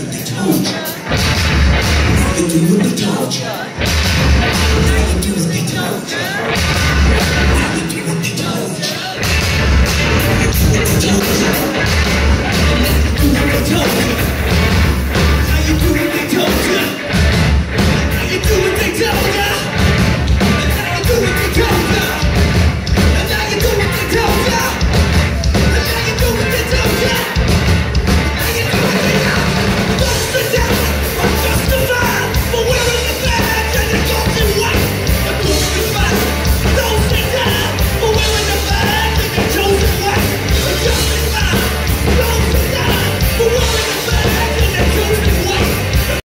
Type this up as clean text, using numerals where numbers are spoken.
what they told you. Now you do what they told you. Now you do what they told you. Now you do what they told you. Now you do what they told you.